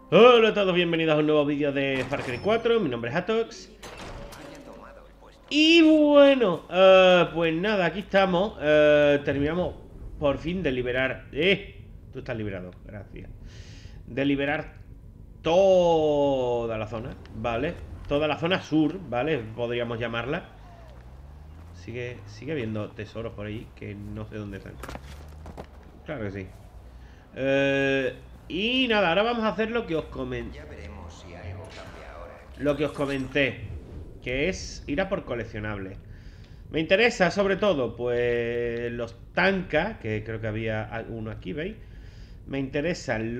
Hola a todos, bienvenidos a un nuevo vídeo de Far Cry 4. Mi nombre es Atox. Y bueno, pues nada, aquí estamos. Terminamos por fin de liberar. Tú estás liberado, gracias. De liberar toda la zona, ¿vale? Toda la zona sur, ¿vale? Podríamos llamarla. Sigue habiendo tesoros por ahí que no sé dónde están. Claro que sí. Y nada, ahora vamos a hacer lo que os comenté. Ya veremos si algo cambia ahora. Lo que os comenté, que es ir a por coleccionables. Me interesa sobre todo, pues, los tankas, que creo que había uno aquí, ¿veis? Me interesan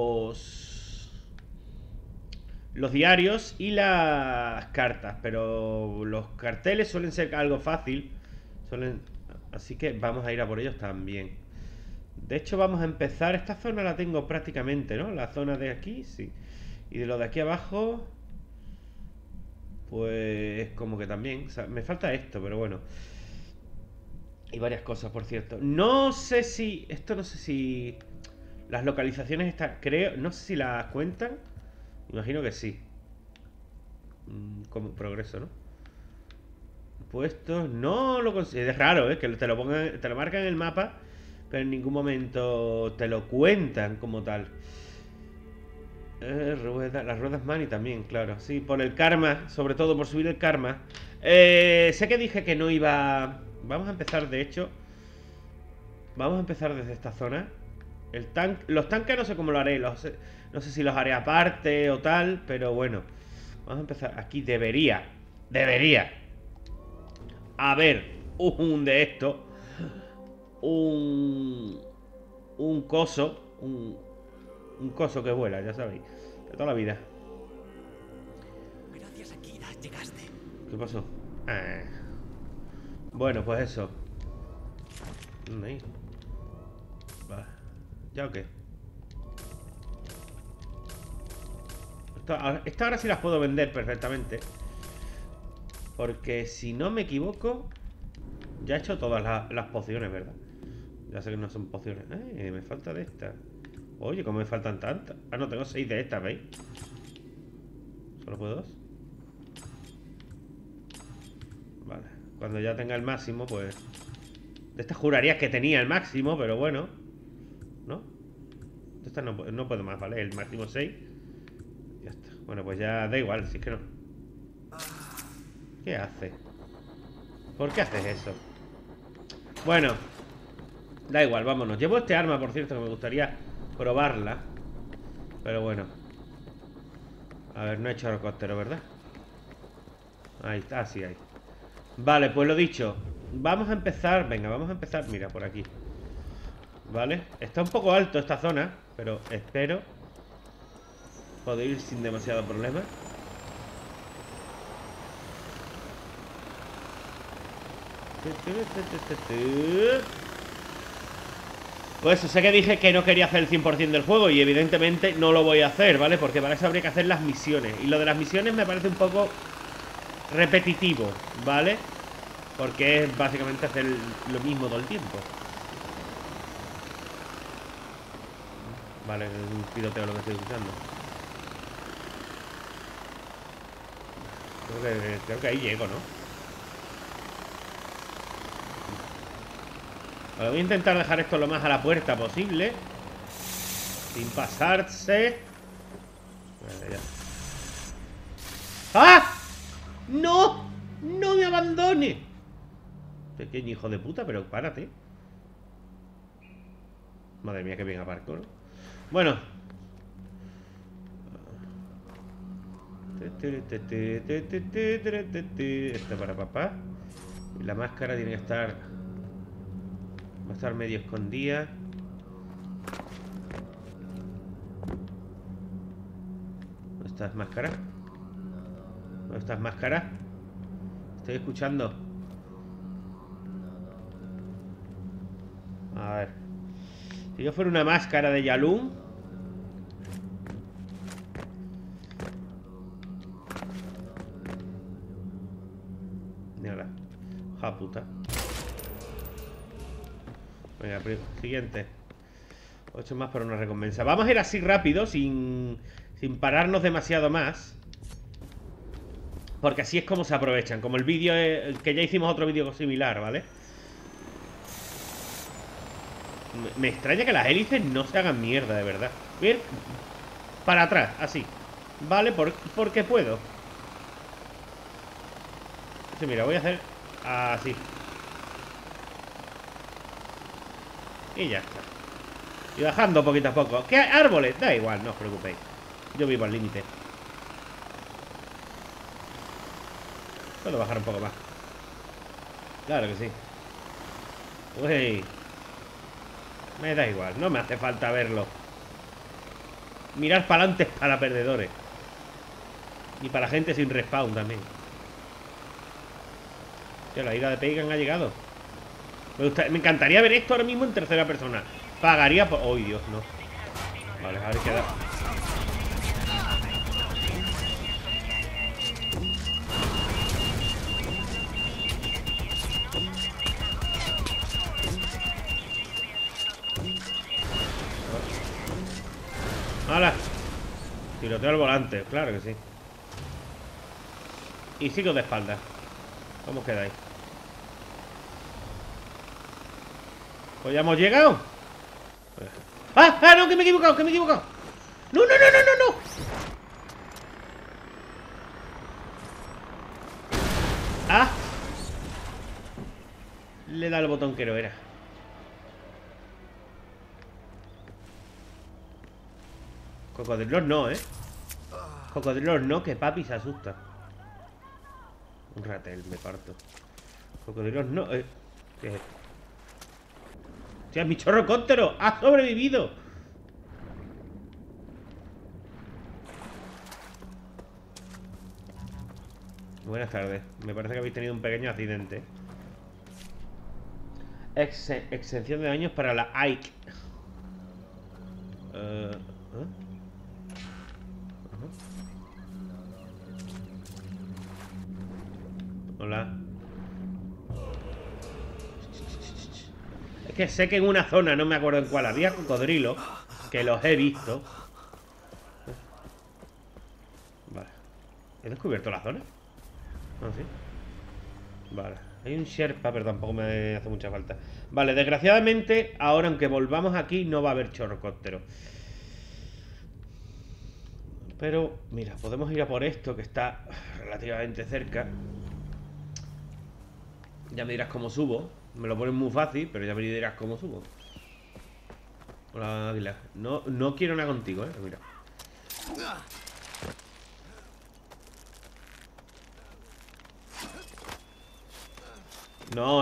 los diarios y las cartas, pero los carteles suelen ser algo fácil, así que vamos a ir a por ellos también. De hecho, vamos a empezar. Esta zona la tengo prácticamente, ¿no? La zona de aquí, sí. Y de lo de aquí abajo, pues como que también, o sea, me falta esto, pero bueno. Y varias cosas, por cierto. No sé si... Esto no sé si... Las localizaciones están... Creo... No sé si las cuentan. Imagino que sí. Como progreso, ¿no? Puestos... No lo consigo. Es raro, ¿eh? Que te lo pongan... Te lo marcan en el mapa, pero en ningún momento te lo cuentan como tal. Las ruedas Mani también, claro. Sí, por el karma, sobre todo por subir el karma. Sé que dije que no iba... Vamos a empezar, de hecho. Vamos a empezar desde esta zona. Los tanques no sé cómo lo haré. No sé si los haré aparte o tal, pero bueno. Vamos a empezar. Aquí debería haber un de estos. Un coso. Un coso que vuela, ya sabéis. De toda la vida. Gracias, Akira, llegaste. ¿Qué pasó? Ah. Bueno, pues eso. Ahí. Vale. ¿Ya o qué? Esta ahora sí las puedo vender perfectamente. Porque si no me equivoco, ya he hecho todas las pociones, ¿verdad? Ya sé que no son pociones. Me falta de estas. Oye, ¿cómo me faltan tantas? Ah, no, tengo 6 de estas, ¿veis? ¿Solo puedo 2? Vale. Cuando ya tenga el máximo, pues... De estas jurarías que tenía el máximo, pero bueno. ¿No? De estas no puedo más, ¿vale? El máximo 6. Ya está. Bueno, pues ya da igual, si es que no. ¿Qué hace? ¿Por qué haces eso? Bueno, da igual, vámonos. Llevo este arma, por cierto, que me gustaría probarla. Pero bueno. A ver, no he hecho helicóptero, ¿verdad? Ahí está, sí hay. Vale, pues lo dicho. Vamos a empezar, venga, vamos a empezar. Mira, por aquí. Vale, está un poco alto esta zona, pero espero poder ir sin demasiado problema. Pues eso, sé que dije que no quería hacer el 100% del juego y evidentemente no lo voy a hacer, ¿vale? Porque para eso habría que hacer las misiones. Y lo de las misiones me parece un poco repetitivo, ¿vale? Porque es básicamente hacer lo mismo todo el tiempo. Vale, es un tiroteo lo que estoy escuchando. Creo que ahí llego, ¿no? Vale, voy a intentar dejar esto lo más a la puerta posible, sin pasarse. Vale, ya. ¡Ah! ¡No! ¡No me abandone! Pequeño hijo de puta, pero párate. Madre mía, que bien aparco, ¿no? Bueno. Esto para papá. Y la máscara tiene que estar... Va a estar medio escondida. ¿Dónde estás, máscara? ¿Dónde estás, máscara? Estoy escuchando. A ver. Si yo fuera una máscara de Yalum. Mírala. Ja puta. Venga, siguiente. 8 más para una recompensa. Vamos a ir así rápido, sin sin pararnos demasiado más, porque así es como se aprovechan. Como el vídeo que ya hicimos otro vídeo similar, ¿vale? Me extraña que las hélices no se hagan mierda, de verdad. Bien, para atrás, así. Vale, porque puedo. Sí, mira, voy a hacer así. Y ya está. Y bajando poquito a poco. ¿Qué hay? Árboles, da igual, no os preocupéis. Yo vivo al límite. Puedo bajar un poco más. Claro que sí. Uy. Me da igual, no me hace falta verlo. Mirar para adelante es para perdedores. Y para gente sin respawn también. Tío, la ira de Pagan ha llegado. Me encantaría ver esto ahora mismo en tercera persona. Pagaría por... ¡Oh, Dios, no! Vale, a ver qué da. ¡Hala! Tiroteo al volante, claro que sí. Y sigo de espalda. ¿Cómo quedáis? Pues ya hemos llegado. ¡Ah! ¡Ah! ¡No! ¡Que me he equivocado! ¡Que me he equivocado! ¡No, no, no, no, no, no! ¡Ah! Le da el botón que no era. Cocodrilos no, ¿eh? Cocodrilos no, que papi se asusta. Un ratel, me parto. Cocodrilos no, ¿qué es esto? ¡Hostia, mi chorrocóptero! ¡Ha sobrevivido! Buenas tardes. Me parece que habéis tenido un pequeño accidente. Exención de daños para la Ike. Hola. Es que sé que en una zona, no me acuerdo en cuál, había cocodrilos, que los he visto. Vale. ¿He descubierto la zona? Ah, sí. Vale. Hay un Sherpa, pero tampoco me hace mucha falta. Vale, desgraciadamente, ahora aunque volvamos aquí, no va a haber chorrocóptero. Pero, mira, podemos ir a por esto, que está relativamente cerca. Ya me dirás cómo subo. Me lo ponen muy fácil, pero ya me dirás cómo subo. Hola, Águila. No quiero nada contigo, mira. No,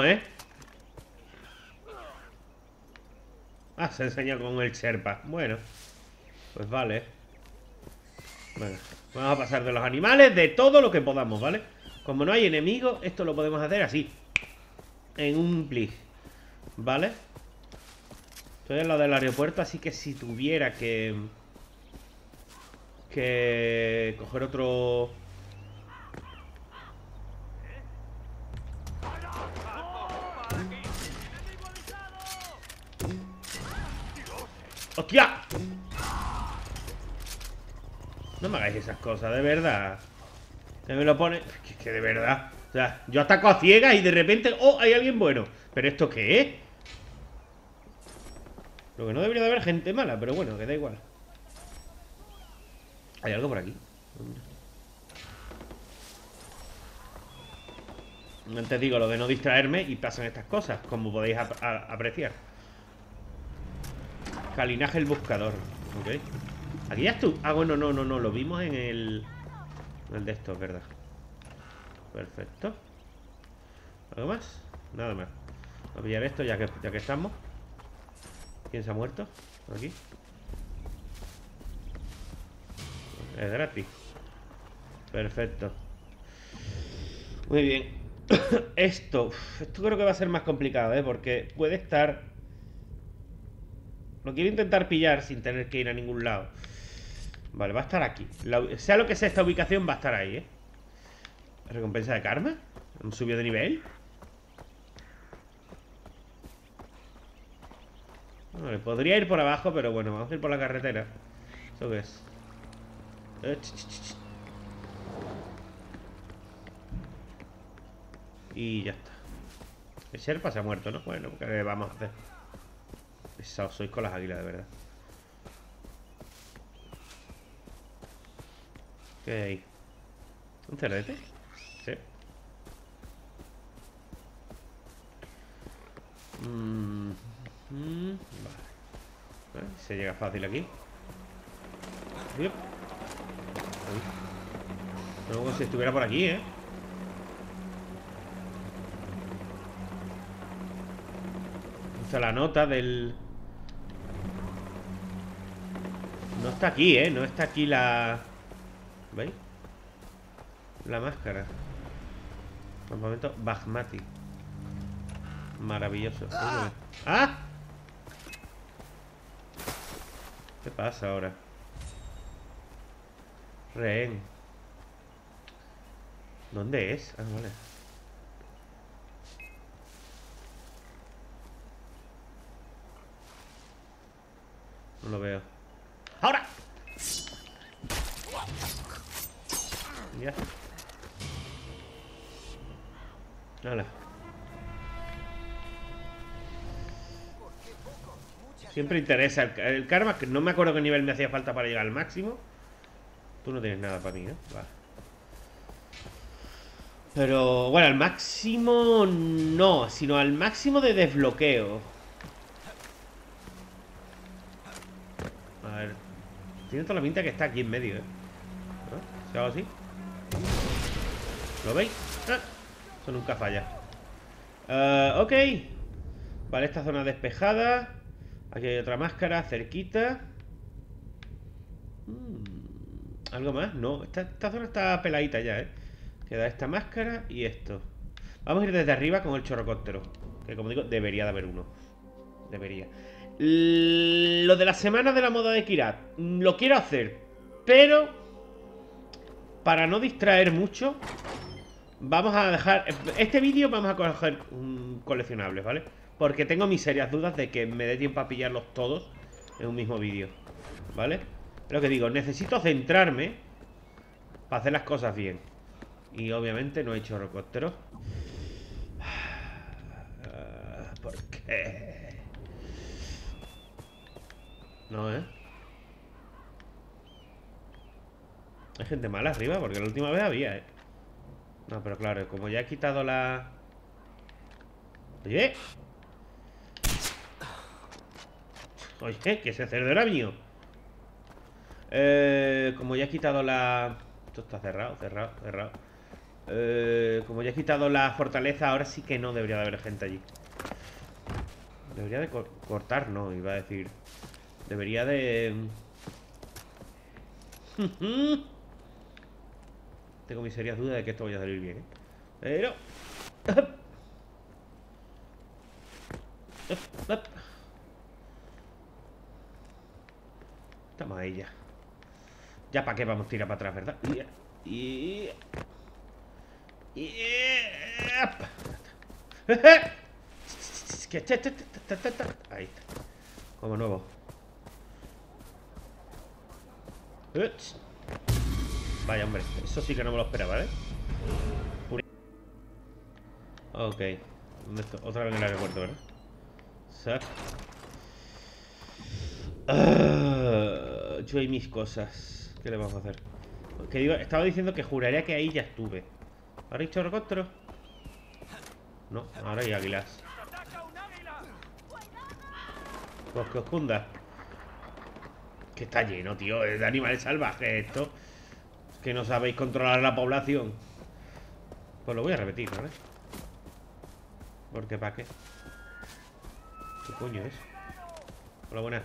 Ah, se enseña con el Sherpa. Bueno, pues vale. Venga, vamos a pasar de los animales, de todo lo que podamos, ¿vale? Como no hay enemigos, esto lo podemos hacer así, en un plis, ¿vale? Estoy en lo del aeropuerto, así que si tuviera que coger otro... ¡Hostia! No me hagáis esas cosas, de verdad. Que me lo pone... Es que de verdad. O sea, yo ataco a ciegas y de repente... ¡Oh! Hay alguien bueno. ¿Pero esto qué es? Lo que no debería de haber gente mala, pero bueno, que da igual. Hay algo por aquí. Antes digo lo de no distraerme y pasan estas cosas, como podéis apreciar. Calinaje el buscador. Ok. Aquí ya estuvo. Ah, bueno, no, lo vimos en el de estos, ¿verdad? Perfecto. ¿Algo más? Nada más. Voy a pillar esto ya que estamos. ¿Quién se ha muerto? Aquí. Es gratis. Perfecto. Muy bien. Esto creo que va a ser más complicado, porque puede estar... Lo quiero intentar pillar sin tener que ir a ningún lado. Vale, va a estar aquí. Sea lo que sea esta ubicación, va a estar ahí, Recompensa de karma. ¿Hemos subido de nivel? Vale, podría ir por abajo, pero bueno, vamos a ir por la carretera. ¿Eso qué es? Y ya está. El Sherpa se ha muerto, ¿no? Bueno, ¿qué le vamos a hacer? Pesados sois con las águilas, de verdad. ¿Qué hay ahí? ¿Un cerdete? Sí. Vale. Se llega fácil aquí. Yep. No, como si estuviera por aquí, ¿eh? Usa la nota del... No está aquí, ¿eh? No está aquí la... ¿Veis? La máscara. Campamento Basmati. Maravilloso. ¡Ah! ¿Qué pasa ahora? Rehén. ¿Dónde es? Ah, vale. No lo veo. ¡Ahora! Ya. Hala. Siempre interesa el karma, que no me acuerdo qué nivel me hacía falta para llegar al máximo. Tú no tienes nada para mí, ¿no? Vale. Pero, bueno, al máximo no, sino al máximo de desbloqueo. A ver. Tiene toda la pinta que está aquí en medio, ¿eh? ¿No? ¿Se hago así? ¿Lo veis? ¡Ah! Eso nunca falla. Ok. Vale, esta zona despejada. Aquí hay otra máscara cerquita. ¿Algo más? No, esta zona está peladita ya, ¿eh? Queda esta máscara y esto. Vamos a ir desde arriba con el chorrocóptero, que como digo, debería de haber uno. Debería. Lo de la semana de la moda de Kirat lo quiero hacer, pero para no distraer mucho, vamos a dejar... Este vídeo vamos a coger coleccionables, ¿vale? Porque tengo mis serias dudas de que me dé tiempo a pillarlos todos en un mismo vídeo, ¿vale? Lo que digo, necesito centrarme para hacer las cosas bien. Y obviamente no he hecho chorrocópteros. ¿Por qué? No, ¿eh? Hay gente mala arriba, porque la última vez había, ¿eh? No, pero claro, como ya he quitado la... Oye. Oye, que ese cerdo era mío. Como ya he quitado la... Esto está cerrado. Como ya he quitado la fortaleza, ahora sí que no debería de haber gente allí. Debería de cortar, no, iba a decir. Debería de... Tengo mis serias dudas de que esto vaya a salir bien, ¿eh? Pero... Estamos ahí ya. Ya para qué vamos a tirar para atrás, ¿verdad? Y... Ahí está. Como nuevo. Vaya, hombre. Eso sí que no me lo esperaba, ¿eh? Ok. ¿Dónde estoy? Otra vez en el aeropuerto, ¿verdad? Yo y mis cosas. ¿Qué le vamos a hacer? Que digo, estaba diciendo que juraría que ahí ya estuve. ¿Ahora hay chorrocóptero? No, ahora hay águilas. Pues que os cunda. Que está lleno, tío, de animales salvajes esto. Que no sabéis controlar la población. Pues lo voy a repetir, ¿vale? Porque ¿para qué? ¿Qué coño es? Hola, buenas.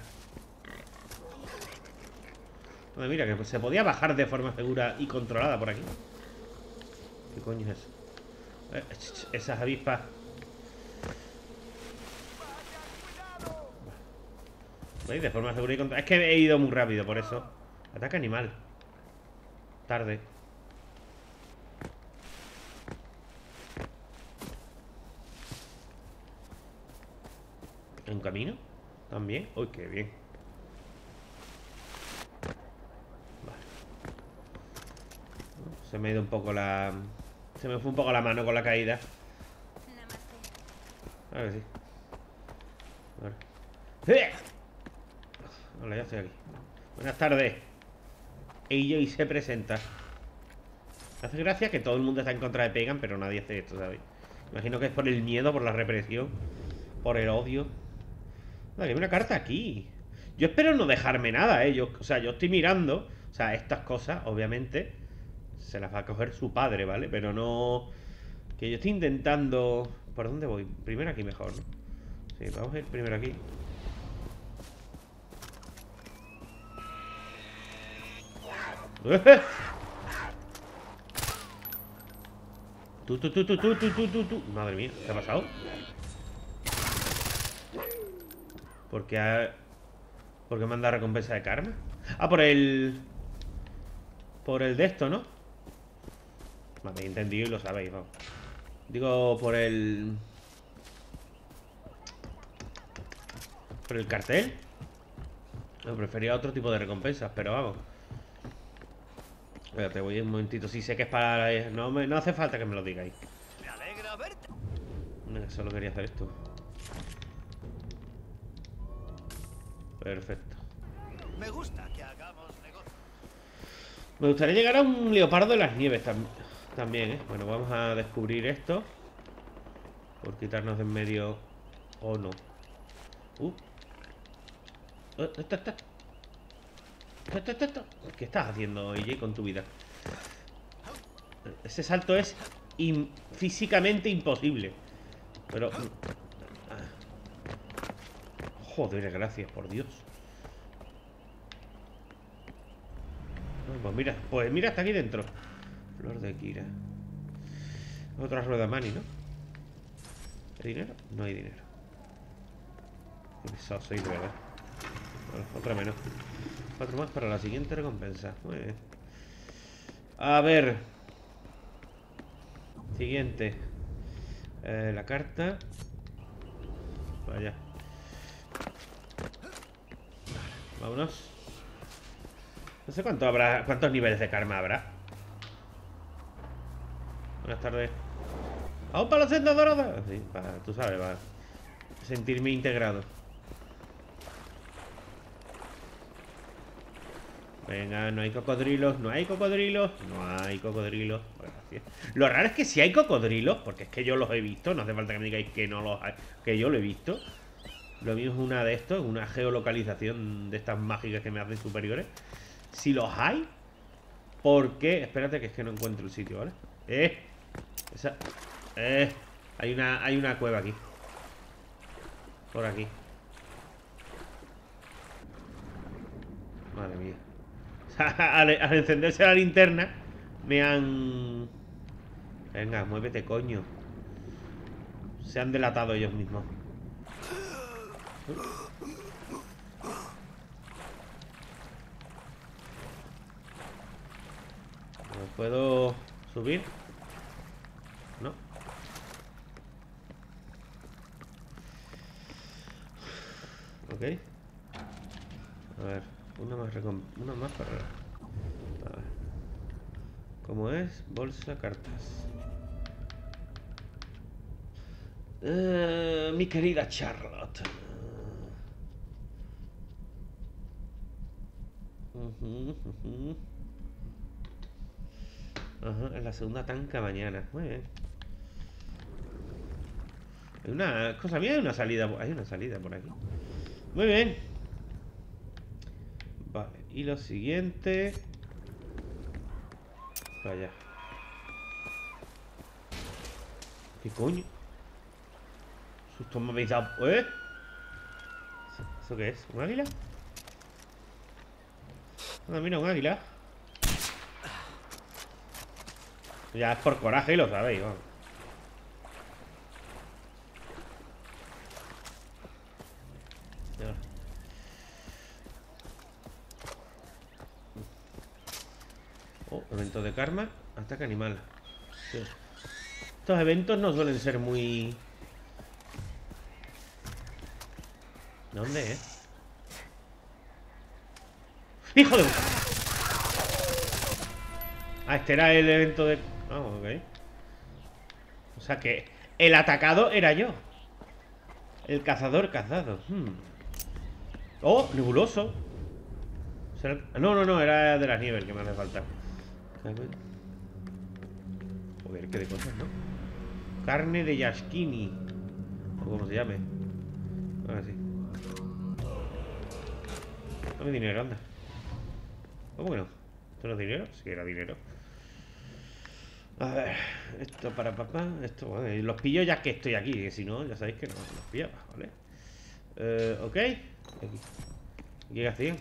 Mira, que se podía bajar de forma segura y controlada por aquí. ¿Qué coño es eso? Esas avispas. ¿Veis? De forma segura y controlada. Es que he ido muy rápido, por eso. Ataque animal. Tarde. ¿En camino? ¿También? Uy, qué bien. Vale. Se me ha ido un poco la... Se me fue un poco la mano con la caída. A ver si. Hola, ya estoy aquí. Buenas tardes. AJ se presenta. Hace gracia que todo el mundo está en contra de Pagan, pero nadie hace esto, ¿sabes? Imagino que es por el miedo, por la represión, por el odio. Hay una carta aquí. Yo espero no dejarme nada, ¿eh? O sea, yo estoy mirando. O sea, estas cosas, obviamente, se las va a coger su padre, ¿vale? Pero no... Que yo estoy intentando... ¿Por dónde voy? Primero aquí mejor, ¿no? Sí, vamos a ir primero aquí. Tú. Madre mía, ¿qué ha pasado? ¿Por qué me han dado recompensa de karma? Ah, por el... Por el de esto, ¿no? Me habéis entendido y lo sabéis, vamos. Digo, por el... ¿Por el cartel? No, prefería otro tipo de recompensas, pero vamos. Espérate, voy un momentito. Sí, sé que es para... No hace falta que me lo digáis. Me alegra verte. Solo quería hacer esto. Perfecto. Me gusta que hagamos negocio. Me gustaría llegar a un leopardo de las nieves también, ¿eh? Bueno, vamos a descubrir esto. Por quitarnos de en medio. O no. ¿Qué estás haciendo, AJ, con tu vida? Ese salto es físicamente imposible. Pero... Joder, gracias, por Dios. Pues mira, está aquí dentro. Flor de Kira. Otra rueda Mani, ¿no? ¿Hay dinero? No hay dinero. Qué pesado soy, de verdad. Bueno, otra menos. 4 más para la siguiente recompensa. Muy bien. A ver. Siguiente. La carta. Vaya. Vámonos. No sé cuántos niveles de karma habrá. Buenas tardes. ¡A un palo senda dorada! Sí, tú sabes, para sentirme integrado. Venga, no hay cocodrilos, no hay cocodrilos, no hay cocodrilos. Gracias. Lo raro es que si hay cocodrilos, porque es que yo los he visto, no hace falta que me digáis que no los hay, que yo lo he visto. Lo mío es una de estos, una geolocalización de estas mágicas que me hacen superiores. Si los hay, ¿por qué? Espérate que es que no encuentro el sitio, ¿vale? Hay una cueva aquí. Por aquí. Madre mía. Al encenderse la linterna me han... Venga, muévete, coño. Se han delatado ellos mismos. ¿No puedo subir? No. Ok. A ver, una más para... A ver. ¿Cómo es? Bolsa, cartas. Mi querida Charlotte. Ajá, es la segunda tanca mañana. Muy bien. Hay una cosa mía, hay una salida por aquí. Muy bien. Vale, y lo siguiente. Vaya. ¿Qué coño? Susto me habéis dado. ¿Eh? ¿Eso qué es? ¿Un águila? Anda, mira, un águila. Ya es por coraje y lo sabéis, vamos. Oh, evento de karma. Ataque animal. Sí. Estos eventos no suelen ser muy... ¿Dónde, ¡Hijo de... Ah, este era el evento de... Ah, ok. O sea que el atacado era yo. El cazador cazado. Oh, nebuloso. No, no, no, era de las nieves el que me hace falta. Joder, qué de cosas, ¿no? Carne de Yashkini, o como se llame. Ahora sí. Dame dinero, anda. ¿Cómo que no? ¿Esto no es dinero? Sí, era dinero. A ver, esto para papá. Esto, vale, los pillo ya que estoy aquí, que si no, ya sabéis que no los pillaba, ¿vale? Ok. Aquí. ¿Qué hacían?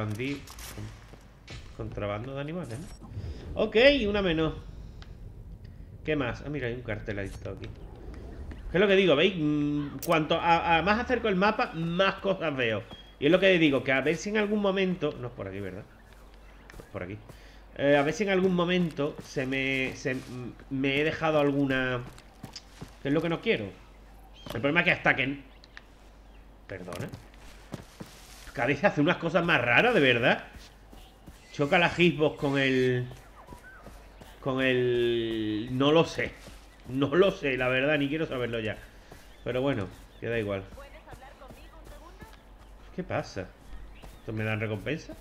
Contrabando de animales, ¿no? Ok, una menos. ¿Qué más? Ah, mira, hay un cartel ahí está aquí. ¿Qué es lo que digo? ¿Veis? Cuanto a más acerco el mapa, más cosas veo. Y es lo que digo, que a ver si en algún momento... No es por aquí, ¿verdad? No es por aquí. A ver si en algún momento me he dejado alguna... ¿Qué es lo que no quiero? El problema es que hasta que... Perdona. Cádiz hace unas cosas más raras, de verdad. Choca la Hitbox con el... No lo sé. No lo sé, la verdad, ni quiero saberlo ya. Pero bueno, queda igual. ¿Puedes hablar conmigo un segundo? ¿Qué pasa? ¿Esto me dan recompensa?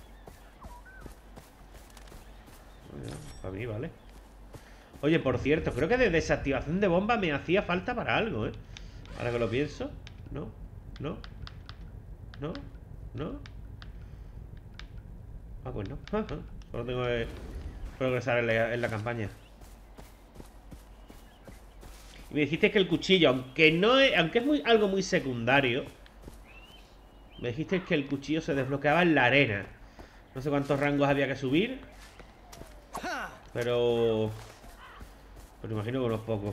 Bueno, para mí, vale. Oye, por cierto, creo que de desactivación de bomba me hacía falta para algo, ¿eh? Ahora que lo pienso. No, no, no, no. Ah, pues no. Solo tengo que progresar en la campaña. Y me dijiste que el cuchillo, aunque no es, aunque es algo muy secundario, me dijiste que el cuchillo se desbloqueaba en la arena. No sé cuántos rangos había que subir, pero imagino que unos pocos.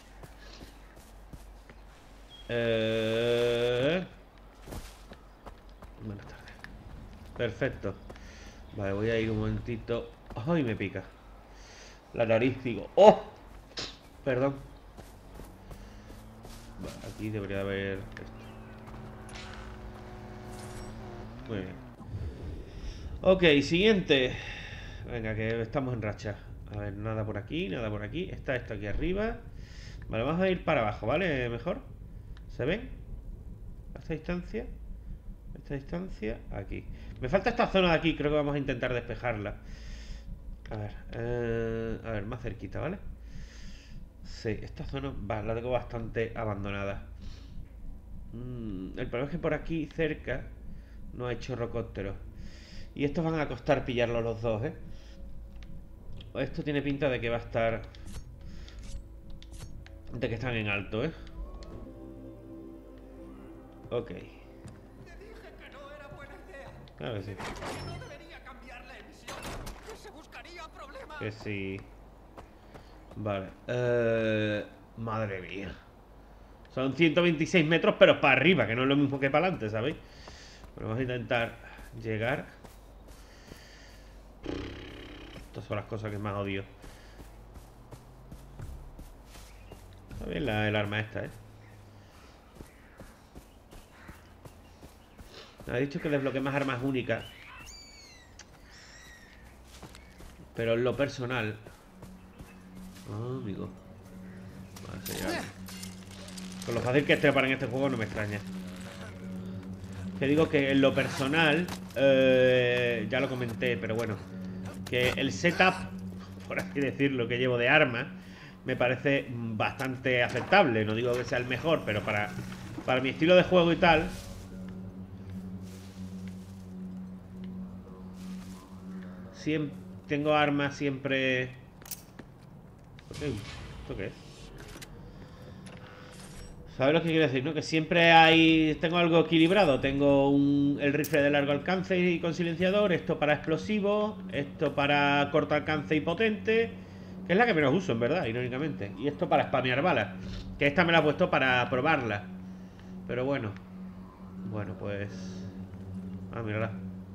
Buenas tardes. Perfecto. Vale, voy a ir un momentito. ¡Ay, me pica! La nariz, digo. ¡Oh! Perdón. Vale, aquí debería haber esto. Muy bien. Ok, siguiente. Venga, que estamos en racha. A ver, nada por aquí, nada por aquí. Está esto aquí arriba. Vale, vamos a ir para abajo, ¿vale? Mejor. ¿Se ven? A esta distancia. A esta distancia, aquí. Me falta esta zona de aquí, creo que vamos a intentar despejarla. A ver, más cerquita, ¿vale? Sí, esta zona la tengo bastante abandonada. El problema es que por aquí cerca no hay chorrocópteros. Y estos van a costar pillarlos los dos, ¿eh? Esto tiene pinta de que va a estar... De que están en alto, ¿eh? Ok. Te dije que no era buena idea. Claro que sí. Que no debería cambiar la emisión. Que se buscaría problemas. Que sí. Vale. Madre mía. Son 126 metros, pero para arriba, que no es lo mismo que para adelante, ¿sabéis? Bueno, vamos a intentar llegar. Estas son las cosas que más odio. Está bien el arma esta, ¿eh? Me ha dicho que desbloqueé más armas únicas. Pero en lo personal... Oh, amigo. Con lo fácil que es trepar en este juego no me extraña. Que digo que en lo personal... ya lo comenté, pero bueno. Que el setup, por así decirlo, que llevo de armas me parece bastante aceptable. No digo que sea el mejor, pero para mi estilo de juego y tal... Siempre tengo armas siempre... ¿Esto qué es? ¿Sabes lo que quiero decir, no? Que siempre hay... Tengo algo equilibrado. Tengo el rifle de largo alcance y con silenciador. Esto para explosivos. Esto para corto alcance y potente. Que es la que menos uso, en verdad, irónicamente. Y esto para spamear balas. Que esta me la he puesto para probarla. Pero bueno. Bueno, pues... Ah, mírala.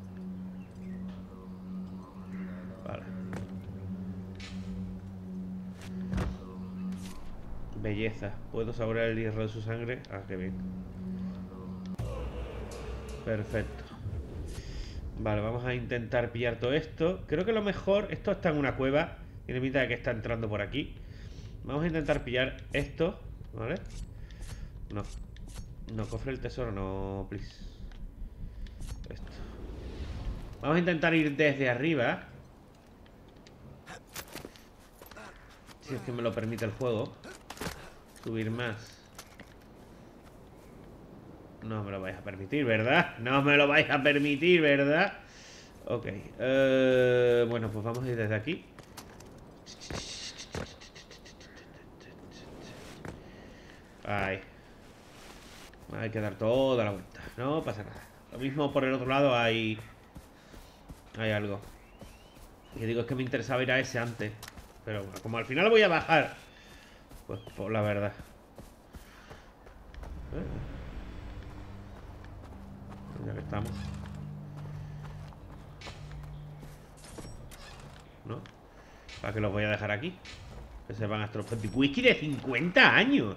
Vale. Belleza. ¿Puedo saborear el hierro de su sangre? Ah, qué bien. Perfecto. Vale, vamos a intentar pillar todo esto. Creo que lo mejor... Esto está en una cueva. Tiene pinta de que está entrando por aquí. Vamos a intentar pillar esto, ¿vale? No. No, cofre del tesoro, no, please. Esto. Vamos a intentar ir desde arriba. Si es que me lo permite el juego. Subir más. No me lo vais a permitir, ¿verdad? No me lo vais a permitir, ¿verdad? Ok. Bueno, pues vamos a ir desde aquí. Ahí. Hay que dar toda la vuelta. No pasa nada. Lo mismo por el otro lado hay algo. Y digo, es que me interesaba ir a ese antes. Pero bueno, como al final voy a bajar, pues por la verdad. Ya que estamos. ¿No? ¿Para qué los voy a dejar aquí? Que se van a estropear. Whisky de 50 años.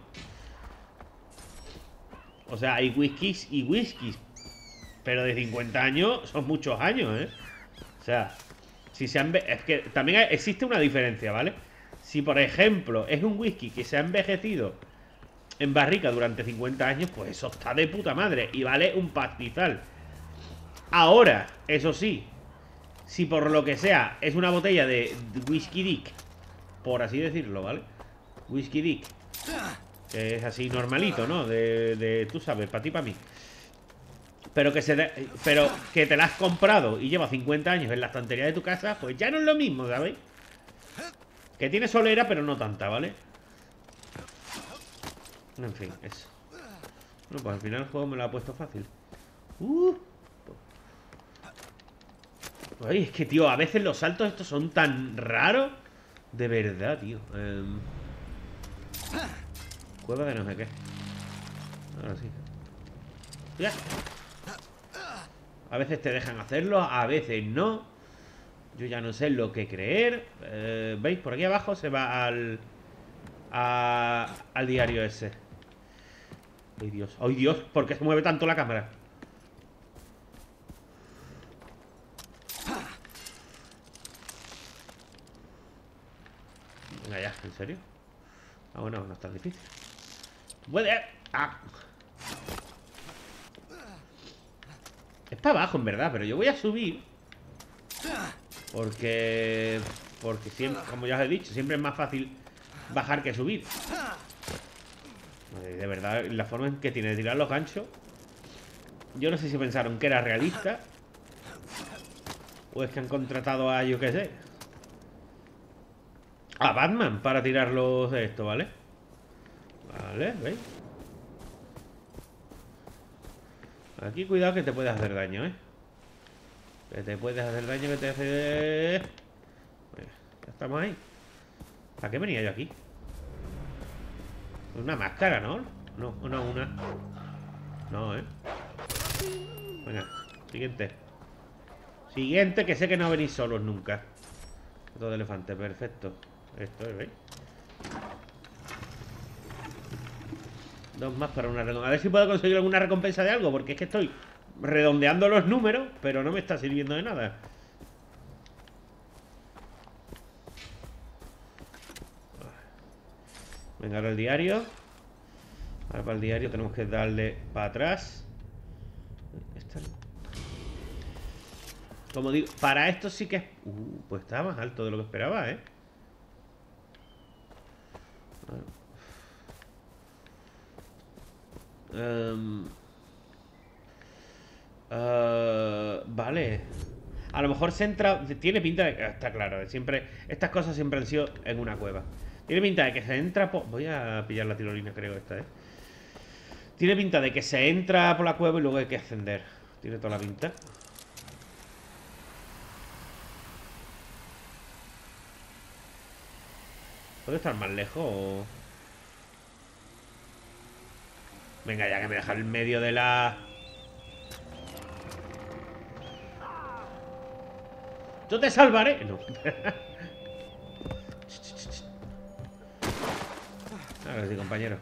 O sea, hay whiskies y whiskies. Pero de 50 años son muchos años, ¿eh? O sea, si se han... Es que también existe una diferencia, ¿vale? Si, por ejemplo, es un whisky que se ha envejecido en barrica durante 50 años, pues eso está de puta madre y vale un pastizal. Ahora, eso sí, si por lo que sea es una botella de whisky dick, por así decirlo, ¿vale? Whisky dick, que es así normalito, ¿no? Tú sabes, para ti, para mí. Pero que te la has comprado y lleva 50 años en la estantería de tu casa, pues ya no es lo mismo, ¿sabéis? Que tiene solera, pero no tanta, ¿vale? En fin, eso. Bueno, pues al final el juego me lo ha puesto fácil. Ay, es que, tío, a veces los saltos estos son tan raros. De verdad, tío. Cueva de no sé qué. Ahora sí. Ya. A veces te dejan hacerlo, a veces no. Yo ya no sé lo que creer. ¿Veis? Por aquí abajo se va al diario ese. ¡Ay, Dios! ¡Ay, Dios! ¿Por qué se mueve tanto la cámara? Venga ya, ¿en serio? Ah, bueno, no es tan difícil. ¡Puede! ¡Ah! Es para abajo, en verdad, pero yo voy a subir. Porque siempre, como ya os he dicho, siempre es más fácil bajar que subir. De verdad, la forma en que tiene de tirar los ganchos. Yo no sé si pensaron que era realista o es que han contratado a, yo qué sé, a Batman para tirarlos de esto, ¿vale? Vale, ¿veis? Aquí cuidado que te puedes hacer daño, ¿eh? Que te puedes hacer daño, que te hace... Venga, ya estamos ahí. ¿Para qué venía yo aquí? Una máscara, ¿no? No, una. No, ¿eh? Venga, siguiente. Siguiente, que sé que no venís solos nunca. Todo de elefante, perfecto. Esto es, ¿veis? Dos más para una recompensa. A ver si puedo conseguir alguna recompensa de algo, porque es que estoy redondeando los números, pero no me está sirviendo de nada. Venga, ahora el diario. Ahora para el diario tenemos que darle para atrás. Como digo, para esto sí que es... pues está más alto de lo que esperaba, ¿eh? Vale. A lo mejor se entra... Tiene pinta de... Está claro, siempre... Estas cosas siempre han sido en una cueva. Tiene pinta de que se entra por... Voy a pillar la tirolina, creo, esta, ¿eh? Tiene pinta de que se entra por la cueva y luego hay que ascender. Tiene toda la pinta. ¿Puede estar más lejos o...? Venga, ya que me deja en medio de la... ¡Yo te salvaré! No. Ahora sí, compañero.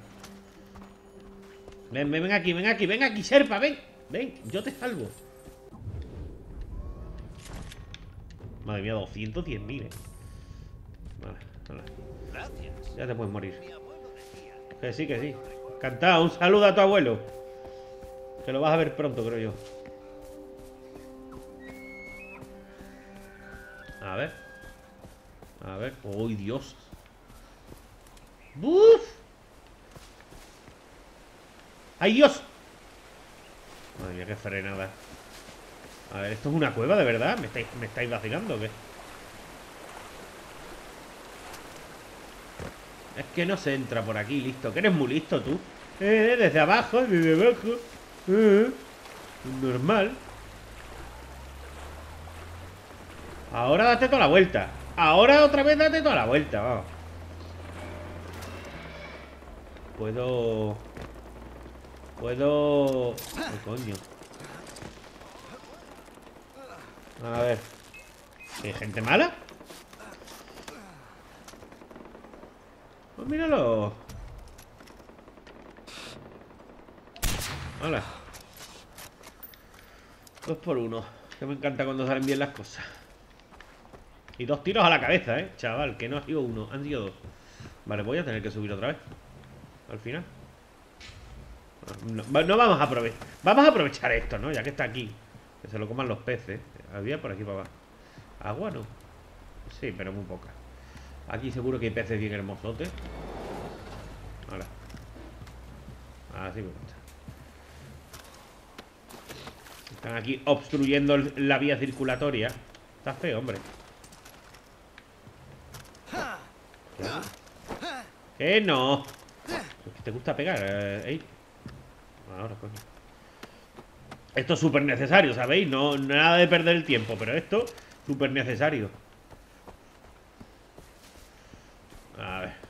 Ven aquí, Sherpa, ven. Ven, yo te salvo. Madre mía, 210.000, Vale, vale. Gracias. Ya te puedes morir. Mi abuelo decía Que sí, que sí. Cantado, un saludo a tu abuelo. Que lo vas a ver pronto, creo yo. A ver. A ver. ¡Uy, Dios! ¡Buf! ¡Ay, Dios! Madre mía, qué frenada. A ver, ¿esto es una cueva de verdad? ¿Me estáis vacilando o qué? Es que no se entra por aquí, listo. Que eres muy listo tú. Desde abajo, desde abajo. Normal. Ahora date toda la vuelta. Ahora otra vez date toda la vuelta, vamos. Puedo... Puedo... ¿Qué coño? A ver. ¿Hay gente mala? Pues míralo. Hola. 2 por 1. Que me encanta cuando salen bien las cosas. Y 2 tiros a la cabeza, chaval. Que no ha sido 1, han sido 2. Vale, voy a tener que subir otra vez. Al final. No vamos a aprovechar. Vamos a aprovechar esto, ¿no? Ya que está aquí. Que se lo coman los peces. Había por aquí para abajo. Agua no. Sí, pero muy poca. Aquí seguro que hay peces bien hermosotes. Hola. Así me gusta. Están aquí obstruyendo la vía circulatoria. Está feo, hombre. ¿Qué no? Es que te gusta pegar, Ahora, coño. Esto es súper necesario, ¿sabéis? No, nada de perder el tiempo, pero esto súper necesario. A ver.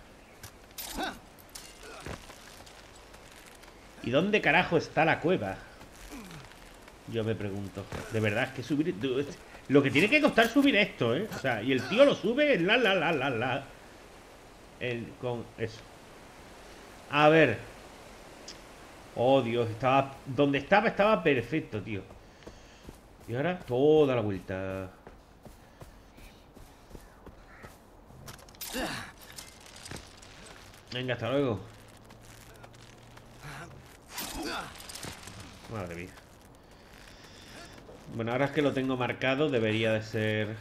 ¿Y dónde carajo está la cueva? Yo me pregunto. De verdad, es que subir... Lo que tiene que costar subir esto, ¿eh? O sea, y el tío lo sube... con eso. A ver. Oh, Dios, estaba... Donde estaba perfecto, tío. Y ahora toda la vuelta. Venga, hasta luego. Madre mía. Bueno, ahora es que lo tengo marcado, debería de ser...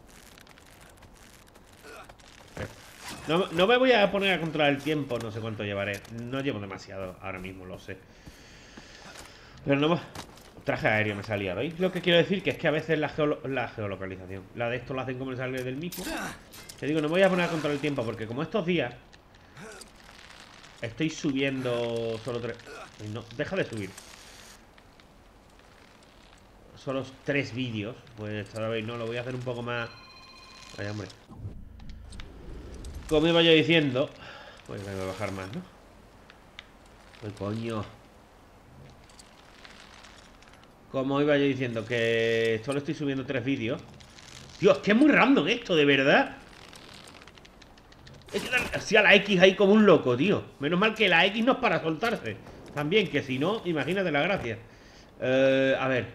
No me voy a poner a controlar el tiempo, no sé cuánto llevaré. No llevo demasiado, ahora mismo lo sé. Pero no... Traje aéreo me salía, ¿veis? Lo que quiero decir que es que a veces la geolocalización, la de esto lo hacen como me sale del mismo. Te digo, no me voy a poner a controlar el tiempo porque como estos días estoy subiendo solo 3... No, deja de subir. Solo 3 vídeos. Pues sabéis, no, lo voy a hacer un poco más... Vaya, hombre. Como iba yo diciendo... Pues voy a bajar más, ¿no? ¡Ay, coño! Como iba yo diciendo, que solo estoy subiendo 3 vídeos. Tío, es que es muy random esto, de verdad. Es que darle así a la X ahí como un loco, tío. Menos mal que la X no es para soltarse. También, que si no, imagínate la gracia. A ver.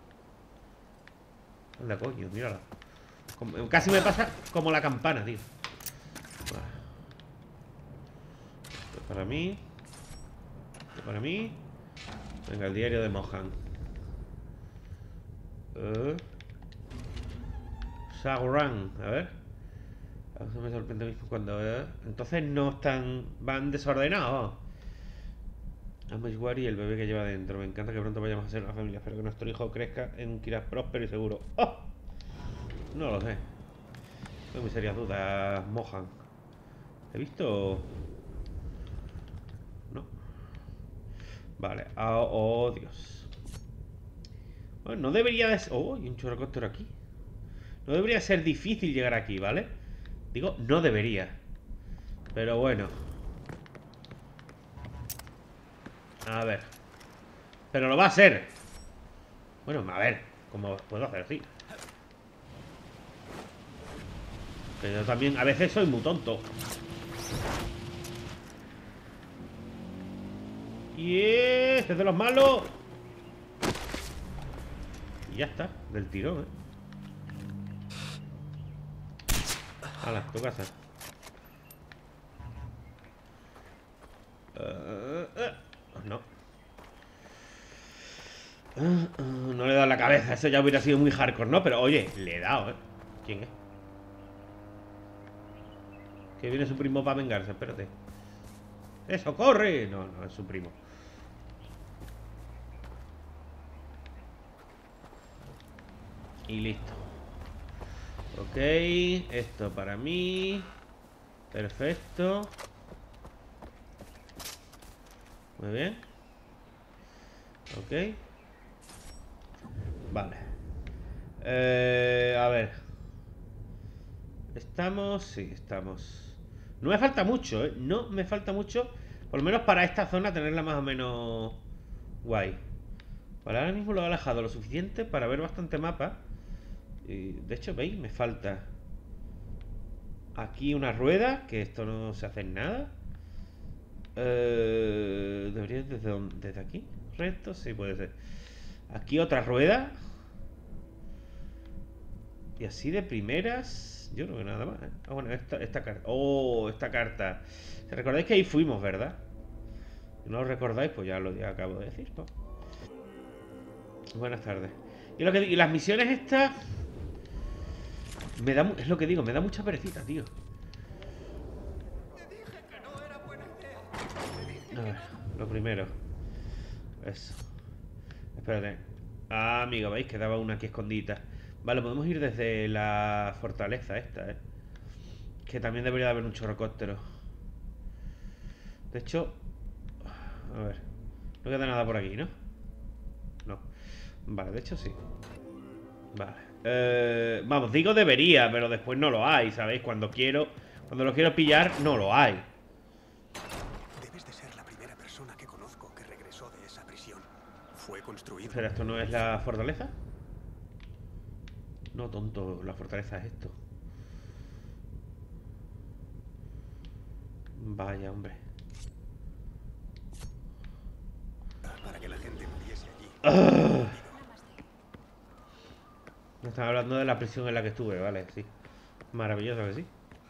Anda, coño, mírala. Casi me pasa como la campana, tío. Vale. Esto es para mí. Esto es para mí. Venga, el diario de Mohan. Sauron, a ver. Eso me sorprende mismo cuando... Entonces no están... Van desordenados. Ameshwari y el bebé que lleva dentro. Me encanta que pronto vayamos a ser una familia. Espero que nuestro hijo crezca en un Kiraz próspero y seguro. ¡Oh! No lo sé. Tengo muy serias dudas, Mohan. ¿He visto...? No. Vale. Oh, Dios. Bueno, no debería de ser... Oh, hay un chorrocóptero aquí. No debería ser difícil llegar aquí, ¿vale? Digo, no debería. Pero bueno. A ver. Pero lo va a hacer. Bueno, a ver. ¿Cómo puedo hacer así? Que yo también a veces soy muy tonto. Y este es de los malos. Y ya está, del tirón, Hala, tu casa. No. No le he dado la cabeza. Eso ya hubiera sido muy hardcore, ¿no? Pero oye, le he dado, ¿eh? ¿Quién es? Que viene su primo para vengarse, espérate. ¡Eso, corre! No, no, es su primo. Y listo. Ok, esto para mí. Perfecto. Muy bien. Ok. Vale. A ver. ¿Estamos? Sí, estamos. No me falta mucho, ¿eh? No me falta mucho. Por lo menos para esta zona tenerla más o menos guay. Vale, ahora mismo lo he alejado lo suficiente para ver bastante mapa. Y de hecho, ¿veis? Me falta aquí una rueda, que esto no se hace en nada. Debería desde dónde, desde aquí. Recto, sí puede ser. Aquí otra rueda. Y así de primeras, yo no veo nada más, ¿eh? Ah, bueno, esta carta. Oh, esta carta. ¿Se recordáis que ahí fuimos, verdad? Si no lo recordáis, pues ya lo acabo de decir, ¿no? Buenas tardes. Y las misiones estas es lo que digo, me da mucha perecita, tío. Te dije que no era buena idea. A ver, lo primero. Eso. Espérate. Ah, amigo, veis, quedaba una aquí escondida. Vale, podemos ir desde la fortaleza esta, ¿eh? Que también debería de haber un chorrocóptero. De hecho, a ver, no queda nada por aquí, ¿no? No. Vale, de hecho sí. Vale. Vamos, digo debería, pero después no lo hay, ¿sabéis? Cuando lo quiero pillar, no lo hay. Debes de ser la primera persona que conozco que regresó de esa prisión. Fue construido. ¿Pero esto no es la fortaleza? No, tonto, la fortaleza es esto. Vaya, hombre. Para que la gente muriese allí. Me estaba hablando de la prisión en la que estuve, vale, sí. Maravilloso que sí.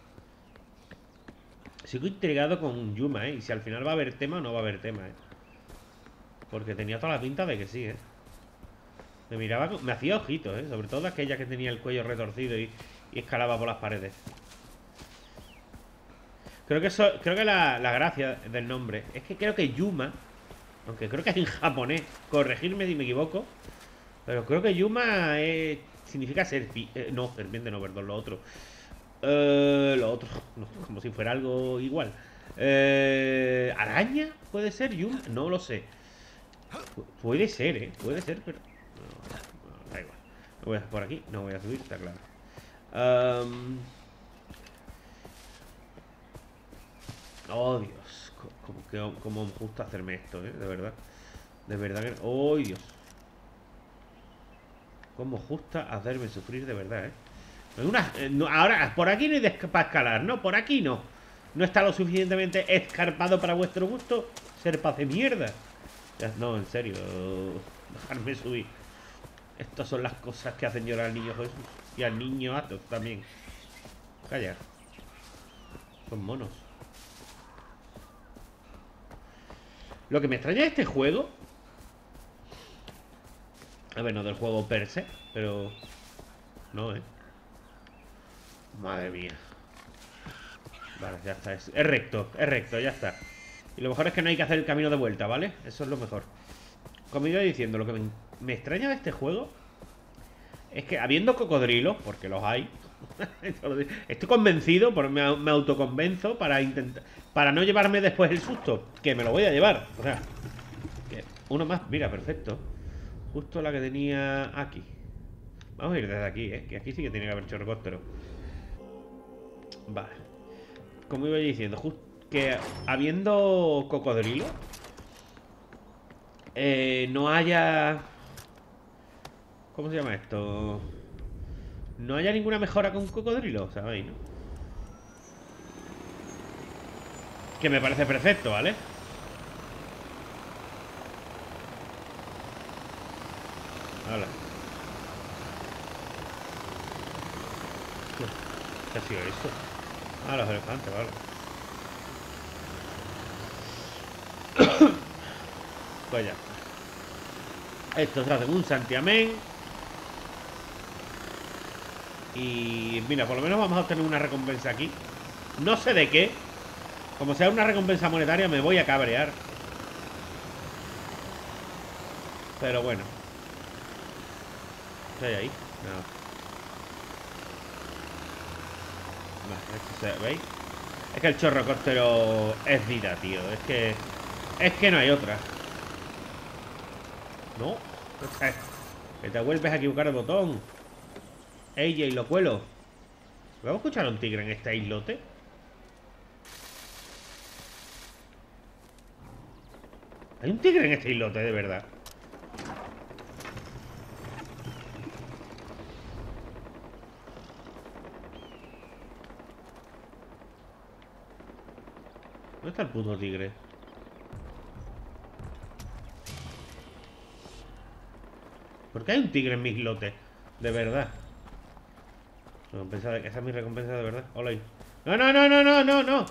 Sigo intrigado con Yuma, ¿eh? Y si al final va a haber tema o no va a haber tema, ¿eh? Porque tenía toda la pinta de que sí, ¿eh? Me miraba, me hacía ojitos, ¿eh? Sobre todo aquella que tenía el cuello retorcido y escalaba por las paredes. Creo que la gracia del nombre es que creo que Yuma, aunque creo que es en japonés, corregirme si me equivoco, pero creo que Yuma significa no, serpiente no, perdón, lo otro. Lo otro, no, como si fuera algo igual. ¿Araña? ¿Puede ser Yuma? No lo sé. Puede ser, puede ser, pero no, da igual. No voy a por aquí, no voy a subir, está claro. Oh, Dios. Cómo me gusta hacerme esto, de verdad. De verdad que... Oh, Dios. Cómo gusta hacerme sufrir de verdad, ahora, por aquí no hay para escalar, ¿no? Por aquí no. No está lo suficientemente escarpado para vuestro gusto. Serpas de mierda. No, en serio. Dejarme subir. Estas son las cosas que hacen llorar al niño Jesús. Y al niño Atos también. Calla. Son monos. Lo que me extraña de este juego... A ver, no del juego per se, pero... No, Madre mía. Vale, ya está. Es recto, ya está. Y lo mejor es que no hay que hacer el camino de vuelta, ¿vale? Eso es lo mejor. Como iba diciendo, lo que me extraña de este juego es que habiendo cocodrilos, porque los hay, estoy convencido, me autoconvenzo para no llevarme después el susto, que me lo voy a llevar. O sea, que uno más, mira, perfecto. Justo la que tenía aquí. Vamos a ir desde aquí, que aquí sí que tiene que haber chorrocóptero. Vale. Como iba diciendo, que habiendo cocodrilo no haya... ¿Cómo se llama esto? No haya ninguna mejora con cocodrilo, ¿sabéis, no? Que me parece perfecto, ¿vale? Hola. ¿Qué ha sido eso? Ah, los elefantes, vale. Pues ya está. Estos hacen un santiamén. Y mira, por lo menos vamos a obtener una recompensa aquí. No sé de qué. Como sea una recompensa monetaria me voy a cabrear. Pero bueno. ¿Qué hay ahí? Nada. Vale, ¿veis? Es que el chorrocóptero es vida, tío. Es que no hay otra. No. Que te vuelves a equivocar el botón. AJ, lo cuelo. ¿Vamos a escuchar a un tigre en este islote? Hay un tigre en este islote, de verdad. ¿Dónde está el puto tigre? ¿Por qué hay un tigre en mi islote? De verdad. Esa es mi recompensa de verdad. Hola ahí. No, no, no, no, no, no, no.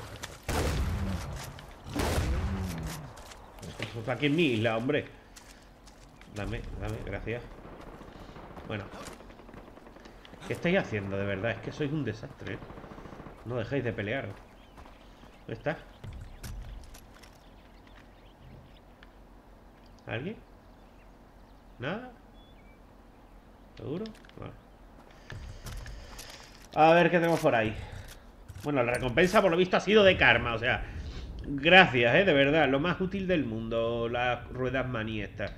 Eso está aquí en mi isla, hombre. Dame, gracias. Bueno. ¿Qué estáis haciendo, de verdad? Es que sois un desastre, ¿eh? No dejéis de pelear. ¿Dónde está? ¿Alguien? ¿Nada? ¿Seguro? Vale. A ver qué tenemos por ahí. Bueno, la recompensa por lo visto ha sido de karma. O sea, gracias, de verdad. Lo más útil del mundo. Las ruedas maní estas.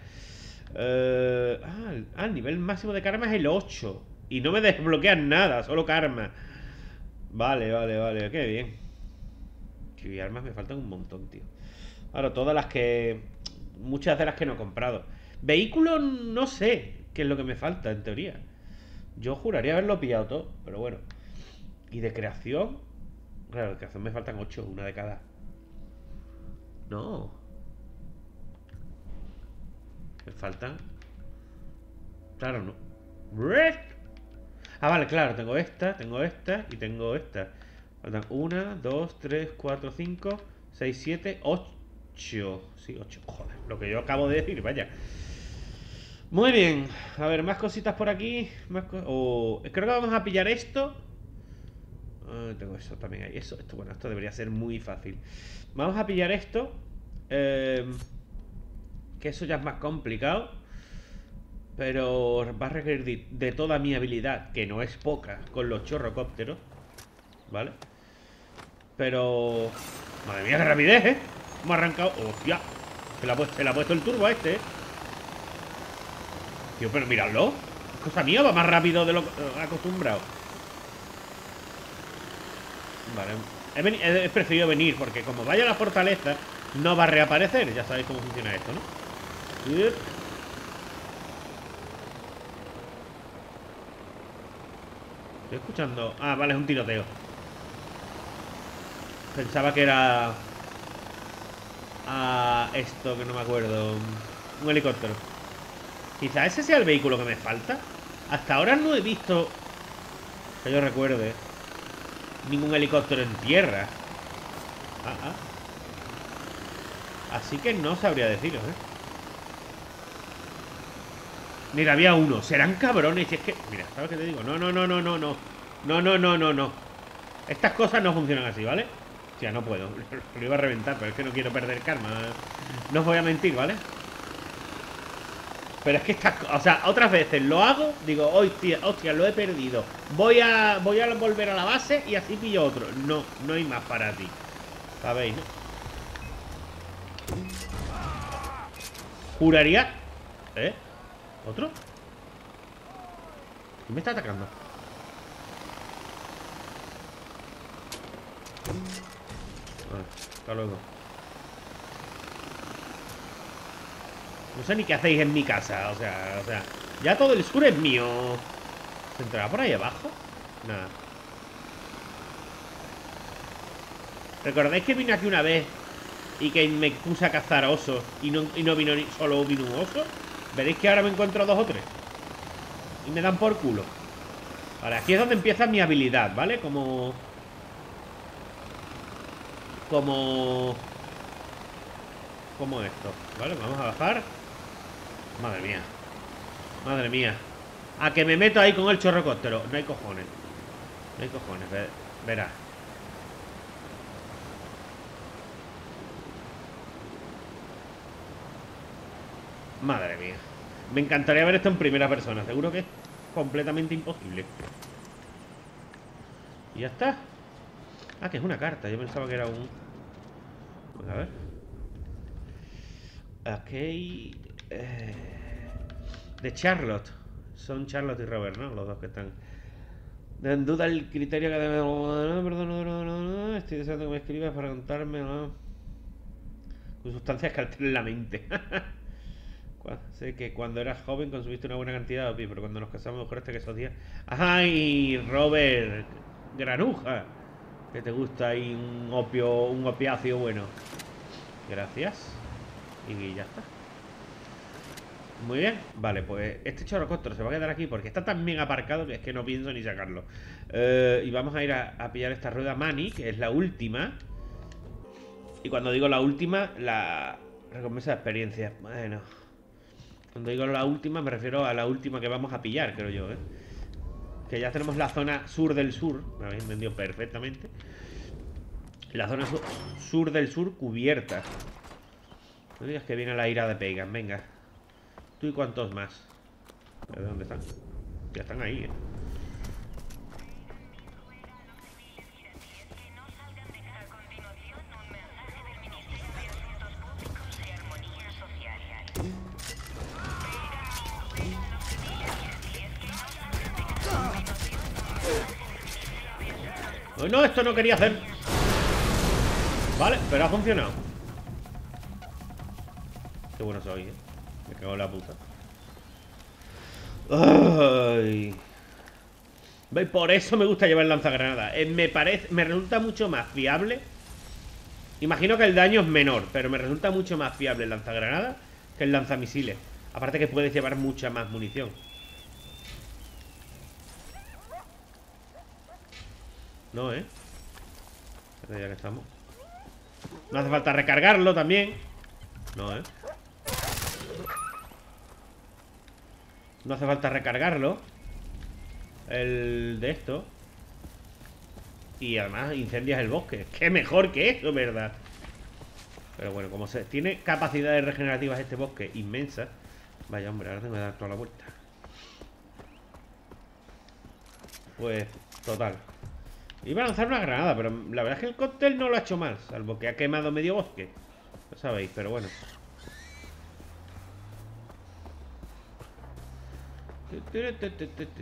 El nivel máximo de karma es el 8. Y no me desbloquean nada, solo karma. Vale, vale, vale, qué bien. Y armas me faltan un montón, tío. Ahora, todas las que... Muchas de las que no he comprado. Vehículos no sé qué es lo que me falta, en teoría. Yo juraría haberlo pillado todo, pero bueno. Y de creación... Claro, de creación me faltan 8, una de cada. No. Me faltan... Claro, no. Ah, vale, claro, tengo esta y tengo esta. Faltan 1, 2, 3, 4, 5, 6, 7, 8. Sí, 8. Joder, lo que yo acabo de decir, vaya. Muy bien. A ver, más cositas por aquí. Creo que vamos a pillar esto. Tengo eso también ahí. Bueno, esto debería ser muy fácil. Vamos a pillar esto. Que eso ya es más complicado. Pero va a requerir de toda mi habilidad, que no es poca, con los chorrocópteros. ¿Vale? Pero... Madre mía, qué rapidez, ¿eh? Me ha arrancado... ¡Hostia! Se le ha puesto el turbo a este, ¿eh? Tío, pero miradlo. Es cosa mía, va más rápido de lo acostumbrado. Vale. He preferido venir porque como vaya a la fortaleza no va a reaparecer. Ya sabéis cómo funciona esto, ¿no? Estoy escuchando... Ah, vale, es un tiroteo. Pensaba que era... esto que no me acuerdo. Un helicóptero. Quizá ese sea el vehículo que me falta. Hasta ahora no he visto, que yo recuerde, ningún helicóptero en tierra. Así que no sabría deciros, Mira, había uno. Serán cabrones. Y es que... Mira, ¿sabes qué te digo? No. No. Estas cosas no funcionan así, ¿vale? O sea, no puedo. Lo iba a reventar, pero es que no quiero perder karma. No os voy a mentir, ¿vale? Pero es que estas... O sea, otras veces lo hago. Digo, hostia, lo he perdido. Voy a volver a la base y así pillo otro. No hay más para ti. ¿Sabéis, no? Juraría... ¿Otro? ¿Quién me está atacando? Hasta luego. No sé ni qué hacéis en mi casa. O sea, ya todo el sur es mío. ¿Se entrará por ahí abajo? Nada. ¿Recordáis que vine aquí una vez y que me puse a cazar osos y no vino solo vino un oso? Veréis que ahora me encuentro 2 o 3 y me dan por culo. Vale, aquí es donde empieza mi habilidad, ¿vale? Como como esto. Vale, vamos a bajar. Madre mía. Madre mía. A que me meto ahí con el chorrocóptero. No hay cojones. No hay cojones, verás. Madre mía. Me encantaría ver esto en primera persona. Seguro que es completamente imposible. Y ya está. Ah, que es una carta. Yo pensaba que era un... A ver. Ok. De Charlotte. Son Charlotte y Robert, ¿no? Los dos que están. En duda el criterio que debemos... Perdón, estoy deseando que me escribas para contarme, ¿no? Con sustancias que alteren la mente. Sé que cuando eras joven consumiste una buena cantidad de opio, pero cuando nos casamos mejoraste que esos días... ¡Ay, Robert! Granuja. Que te gusta ahí un opiáceo bueno. Gracias. Y ya está. Muy bien. Vale, pues este chorrocóptero se va a quedar aquí porque está tan bien aparcado que es que no pienso ni sacarlo. Y vamos a ir a pillar esta rueda Manny, que es la última. Y cuando digo la última, la recompensa de experiencia. Bueno, cuando digo la última me refiero a la última que vamos a pillar, creo yo, ¿eh? Que ya tenemos la zona sur del sur. Me habéis entendido perfectamente. La zona sur del sur cubierta. No digas que viene la ira de Pagan. Venga. ¿Tú y cuántos más? ¿De dónde están? Ya están ahí, ¿eh? Oh, no, esto no quería hacer. Vale, pero ha funcionado. Qué bueno soy, ¿eh? Me cago en la puta. Ay. ¿Veis? Por eso me gusta llevar lanzagranadas. Me resulta mucho más fiable. Imagino que el daño es menor, pero me resulta mucho más fiable el lanzagranadas que el lanzamisiles. Aparte que puedes llevar mucha más munición. No, ¿eh? Ya que estamos. No hace falta recargarlo también. No, ¿eh? No hace falta recargarlo. El de esto. Y además incendias el bosque. ¡Qué mejor que eso, verdad! Pero bueno, como se tiene capacidades regenerativas este bosque inmensas. Vaya, hombre, ahora tengo que dar toda la vuelta. Pues, total. Iba a lanzar una granada, pero la verdad es que el cóctel no lo ha hecho mal. Salvo que ha quemado medio bosque. Lo sabéis, pero bueno. Ya está.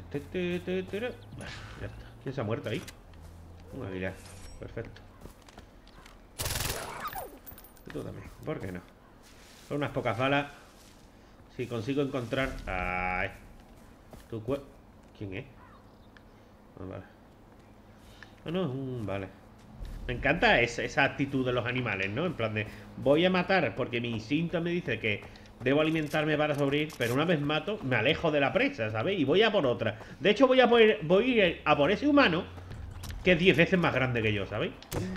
¿Quién se ha muerto ahí? Un águila. Perfecto. Y tú también. ¿Por qué no? Son unas pocas balas. Si consigo encontrar... ¡Ay! Tu cuerpo... ¿Quién es? Ah, vale. No, no, es un... Vale. Me encanta esa actitud de los animales, ¿no? En plan de... Voy a matar porque mi instinto me dice que debo alimentarme para sobrevivir, pero una vez mato, me alejo de la presa, ¿sabes? Y voy a por otra. De hecho, voy a ir a por ese humano que es 10 veces más grande que yo, ¿sabéis?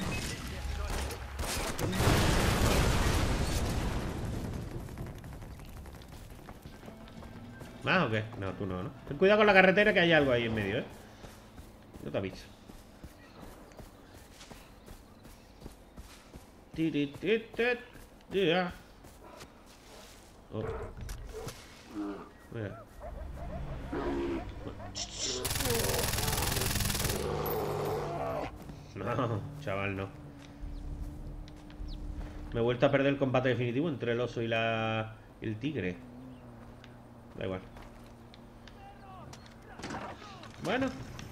¿Más o qué? No, tú no, ¿no? Ten cuidado con la carretera que hay algo ahí en medio, ¿eh? No te aviso. Oh. Mira. No, chaval, no. Me he vuelto a perder el combate definitivo entre el oso y el tigre. Da igual. Bueno,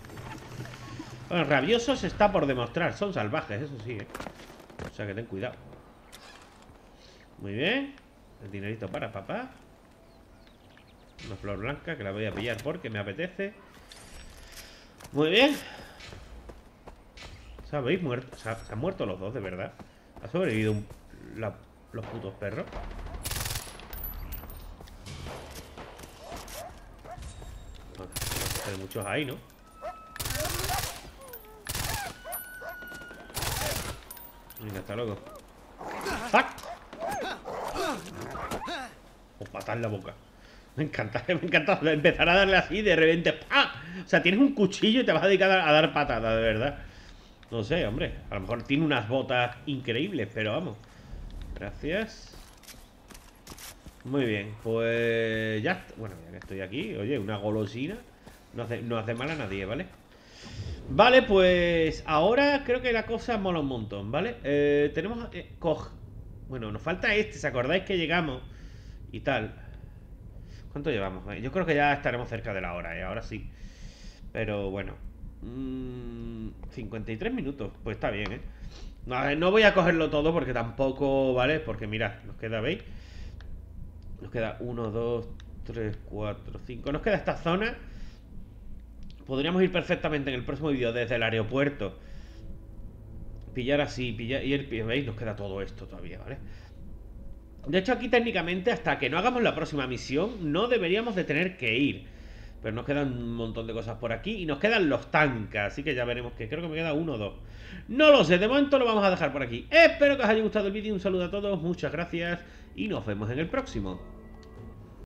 rabiosos está por demostrar. Son salvajes, eso sí, ¿eh? O sea que ten cuidado. Muy bien. El dinerito para papá. Una flor blanca que la voy a pillar porque me apetece. Muy bien. ¿Se habéis muerto? Se han muerto los dos, de verdad. ¿Ha sobrevivido los putos perros? Hay muchos ahí, ¿no? Venga, está loco. ¡Fuck! O patada en la boca. Me encanta empezar a darle así de repente. ¡Pah! O sea, tienes un cuchillo y te vas a dedicar a dar patadas, de verdad. No sé, hombre. A lo mejor tiene unas botas increíbles, pero vamos. Gracias. Muy bien, pues ya está. Bueno, ya que estoy aquí, oye, una golosina no hace mal a nadie, ¿vale? Vale, pues ahora creo que la cosa mola un montón, ¿vale? Tenemos... Bueno, nos falta este, ¿se acordáis que llegamos? Y tal. ¿Cuánto llevamos? Yo creo que ya estaremos cerca de la hora, ¿eh? Ahora sí. Pero bueno. 53 minutos, pues está bien, ¿eh? No voy a cogerlo todo porque tampoco, ¿vale? Porque mirad, nos queda, ¿veis? Nos queda 1, 2, 3, 4, 5. Nos queda esta zona. Podríamos ir perfectamente en el próximo vídeo desde el aeropuerto. Pillar así, pillar... Y ¿veis? Nos queda todo esto todavía, ¿vale? De hecho, aquí técnicamente, hasta que no hagamos la próxima misión, no deberíamos de tener que ir. Pero nos quedan un montón de cosas por aquí. Y nos quedan los tanques, así que ya veremos, que creo que me queda 1 o 2. No lo sé, de momento lo vamos a dejar por aquí. Espero que os haya gustado el vídeo. Un saludo a todos, muchas gracias. Y nos vemos en el próximo.